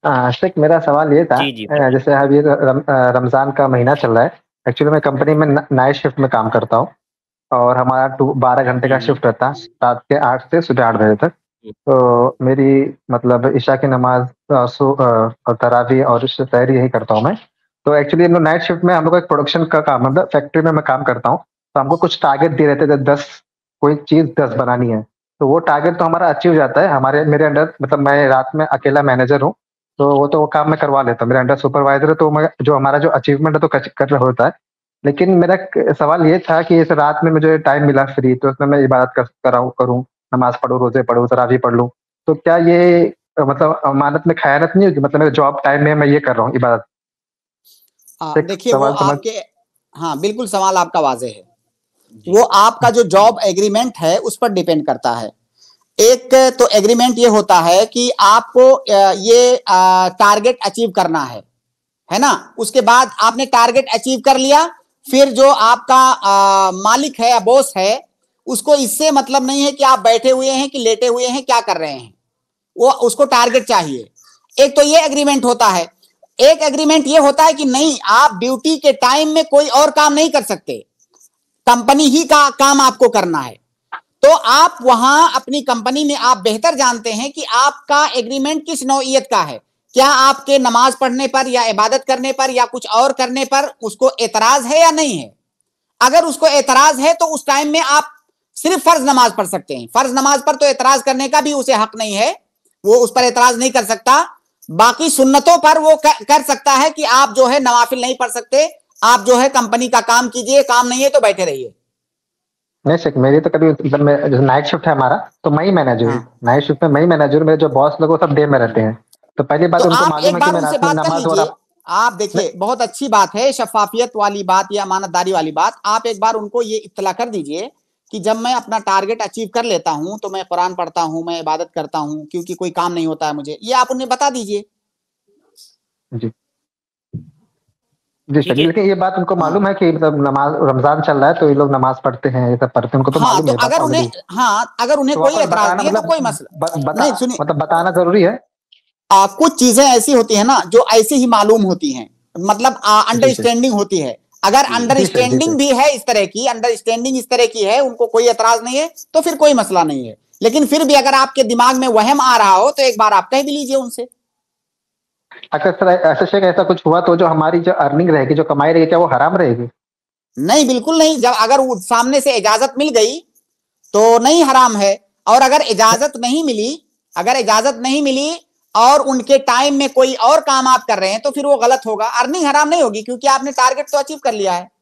आशिक, मेरा सवाल ये था। जी, जी, बताइए। जैसे अभी रमज़ान का महीना चल रहा है। एक्चुअली मैं कंपनी में न नाइट शिफ्ट में काम करता हूँ और हमारा 12 घंटे हुँ, का हुँ। शिफ्ट रहता है, रात के 8 से सुबह 8 बजे तक। हुँ, तो मेरी मतलब इशा की नमाज़ और तरावी और सहरी यही करता हूँ मैं। तो एक्चुअली हम लोग नाइट शिफ्ट में हम लोग का एक प्रोडक्शन का काम, मतलब फैक्ट्री में मैं काम करता हूँ। तो हमको कुछ टारगेट दिए रहते थे, 10 कोई चीज़ 10 बनानी है। तो वो टारगेट तो हमारा अचीव हो जाता है। मेरे अंडर, मतलब मैं रात में अकेला मैनेजर हूँ, तो वो काम मैं करवा लेता हूँ। मेरे अंडर सुपरवाइज़र है, तो मैं जो हमारा जो अचीवमेंट है तो कर रहा होता है। लेकिन मेरा क सवाल ये था कि इस रात में मुझे टाइम मिला फ्री, तो उसमें मैं इबादत करूँ, नमाज़ पढ़ूँ, रोज़े पढ़ूँ, तरावी पढ़ लूँ। तो क्या ये मतलब अमानत में ख़यानत नहीं होगी? मतलब मेरे जॉब टाइम में मैं ये कर रहा हूँ इबादत। एक देखिए वो सवाल समझ। आपके हाँ, बिल्कुल सवाल आपका वाज़ेह है। जी। वो आपका जो जॉब एग्रीमेंट है उस पर डिपेंड करता है। एक तो एग्रीमेंट ये होता है कि आपको ये टारगेट अचीव करना है ना? उसके बाद आपने टारगेट अचीव कर लिया, फिर जो आपका मालिक है या बॉस है, उसको इससे मतलब नहीं है कि आप बैठे हुए हैं कि लेटे हुए हैं, क्या कर रहे हैं। वो उसको टारगेट चाहिए। एक तो ये एग्रीमेंट होता है। एक एग्रीमेंट ये होता है कि नहीं, आप ड्यूटी के टाइम में कोई और काम नहीं कर सकते, कंपनी ही का काम आपको करना है। तो आप वहां अपनी कंपनी में आप बेहतर जानते हैं कि आपका एग्रीमेंट किस नौइयत का है। क्या आपके नमाज पढ़ने पर या इबादत करने पर या कुछ और करने पर उसको एतराज है या नहीं है। अगर उसको एतराज है तो उस टाइम में आप सिर्फ फर्ज नमाज पढ़ सकते हैं। फर्ज नमाज पर तो एतराज करने का भी उसे हक नहीं है, वो उस पर एतराज नहीं कर सकता। बाकी सुन्नतों पर वो कर सकता है कि आप जो है नवाफिल नहीं पढ़ सकते, आप जो है कंपनी का काम कीजिए, काम नहीं है तो बैठे रहिए। नहीं शिट, मेरी तो कभी मतलब मैं जैसे नाइट शिफ्ट है हमारा, तो मैं ही मैनेजर हूँ। हाँ, नाइट शिफ्ट में मैं ही मैनेजर हूँ, मेरे जो बॉस लोग वो सब डे में रहते हैं। तो पहली तो बात उनको आप मालूम एक है कि बार मैं उनसे रात में बात कर नमाज़ लीजिए। वगैरह। आप नहीं। देखिए, बहुत अच्छी बात है, शफाफियत वाली बात या अमानतदारी वाली बात। आप एक बार उनको ये इत्तला कर दीजिए कि जब मैं अपना टारगेट अचीव कर लेता हूं तो मैं कुरान पढ़ता हूं, मैं इबादत करता हूं, क्योंकि कोई काम नहीं होता है मुझे। ये आप उन्हें बता दीजिए। जी। जी ठीक सर, है। लेकिन ये बात उनको हाँ, मालूम है कि मतलब नमाज़ रमज़ान चल रहा है, तो ये लोग नमाज़ पढ़ते हैं, ये सब पढ़ते हैं, उनको तो हाँ, मालूम तो है ये बात अगर उन्हें, ऑलरेडी। हाँ, अगर उन्हें तो वहाँ कोई पर एतराज बताना नहीं है तो मतलब कोई मसला नहीं। सुनिए, बताना ज़रूरी है? कुछ चीजें ऐसी होती है ना जो ऐसे ही मालूम होती हैं, मतलब जी सर। अंडरस्टैंडिंग होती है। अगर जी सर, जी अंडरस्टैंडिंग सर। भी है, इस तरह की अंडरस्टैंडिंग इस तरह की है, उनको कोई एतराज नहीं है, तो फिर कोई मसला नहीं है। लेकिन फिर भी अगर आपके दिमाग में वहम आ रहा हो तो एक बार आप कह भी लीजिए उनसे। अच्छा सर, ऐसा शेख ऐसा कुछ हुआ तो जो हमारी जो अर्निंग रहेगी, जो कमाई रहेगी, क्या वो हराम रहेगी? नहीं, बिल्कुल नहीं। जब अगर सामने से इजाजत मिल गई तो नहीं हराम है। और अगर इजाजत नहीं मिली, अगर इजाजत नहीं मिली और उनके टाइम में कोई और काम आप कर रहे हैं तो फिर वो गलत होगा। अर्निंग हराम नहीं होगी क्योंकि आपने टारगेट तो अचीव कर लिया है।